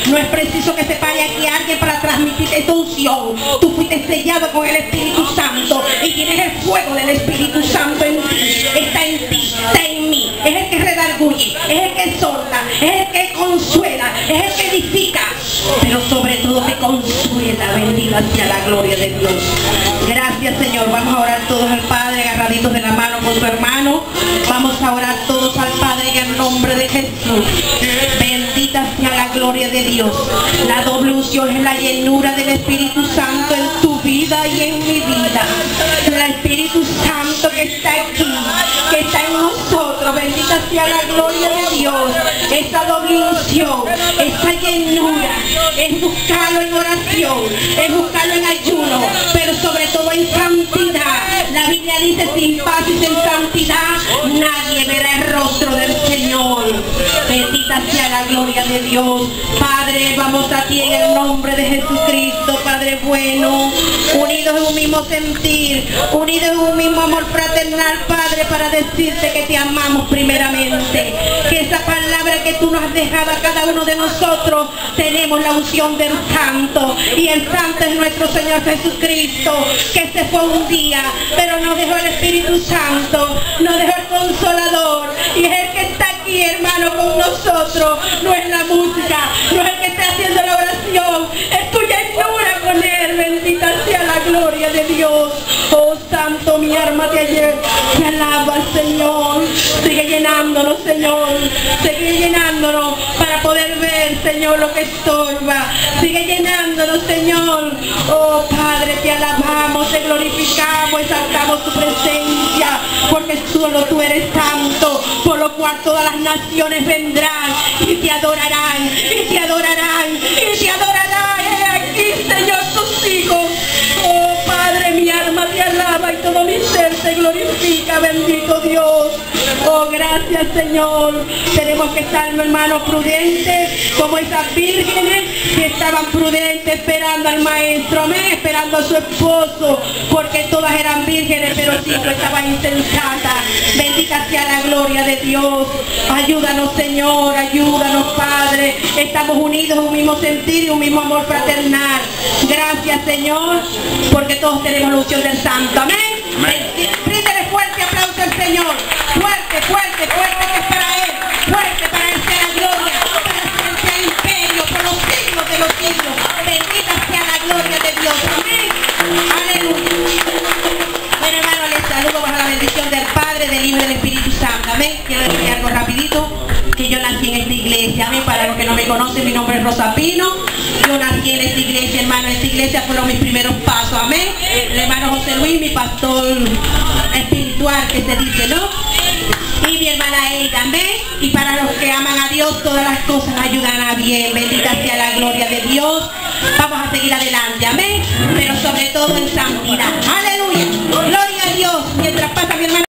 No es preciso que se pare aquí alguien para transmitirte esta unción. Tú fuiste sellado con el Espíritu Santo y tienes el fuego del Espíritu Santo en ti. Está en ti, está en mí. Es el que redarguye, es el que exhorta, es el que consuela, es el que edifica, pero sobre todo que consuela. Bendita sea la gloria de Dios. Gracias, Señor. Vamos a orar todos al Padre, agarraditos de la mano con su hermano. Vamos a orar todos al Padre en el nombre de Jesús. Bendita sea la gloria de Dios. La doble unción es la llenura del Espíritu Santo en tu vida y en mi vida. El Espíritu Santo que está aquí, que está en nosotros. Bendita sea la gloria de Dios. Esa doble unción, esa llenura, es buscarlo en oración, es buscarlo en ayuno, pero sobre todo en santidad. La Biblia dice: sin paz y sin santidad nadie verá el rostro del Señor. Bendita sea la gloria de Dios. Padre, vamos a ti en el nombre de Jesucristo, Padre bueno, unidos en un mismo sentir, unidos en un mismo amor fraternal, Padre, para decirte que te amamos primeramente, que esa palabra que tú nos has dejado a cada uno de nosotros, tenemos la unción del Santo, y el Santo es nuestro Señor Jesucristo, que se fue un día, pero nos dejó el Espíritu Santo, nos dejó el Consolador, y es el que está aquí, hermano, con nosotros. No es la música, no es el que está haciendo la oración, es tu llenura con él. Bendita sea la gloria de Dios. Oh Santo, mi alma te alaba, Señor. Sigue llenándonos, Señor, sigue llenándonos para poder ver, Señor, lo que estorba. Sigue llenándonos, Señor. Oh Padre, te alabamos, te glorificamos, exaltamos tu presencia, porque solo tú eres santo, por lo cual todas las naciones vendrán y te adorarán, y te adorarán, y te adorarán. He aquí, Señor, tus hijos. Oh Padre, mi alma te alaba y todo mi ser te glorifica, bendito Dios. Oh, gracias, Señor. Tenemos que estar, hermanos, prudentes, como esas vírgenes que estaban prudentes esperando al maestro, amén, esperando a su esposo, porque todas eran vírgenes, pero 5 estaban insensatas. Bendita sea la gloria de Dios. Ayúdanos, Señor, ayúdanos, Padre. Estamos unidos en un mismo sentir y un mismo amor fraternal. Gracias, Señor, porque todos tenemos la unción del Santo, amén. Bríndele fuerte aplauso al Señor. Fuerte, fuerte, fuerte, que es para Él. Fuerte, para Él sea la gloria, para Él sea el imperio, por los siglos de los siglos. Bendita sea la gloria de Dios, amén. Aleluya. Bueno, hermano, les saludo bajo la bendición del Padre, del Hijo y del Espíritu Santo, amén. Quiero decir algo rapidito, que yo nací en esta iglesia, amén. Para los que no me conocen, mi nombre es Rosa Pino. Yo nací en esta iglesia, hermano. Esta iglesia fueron mis primeros pasos, amén. El hermano José Luis, mi pastor espiritual, que se dice, ¿no? Y mi hermana Eida, amén. Y para los que aman a Dios, todas las cosas ayudan a bien. Bendita sea la gloria de Dios. Vamos a seguir adelante, amén. Pero sobre todo en santidad. Aleluya. Gloria a Dios. Mientras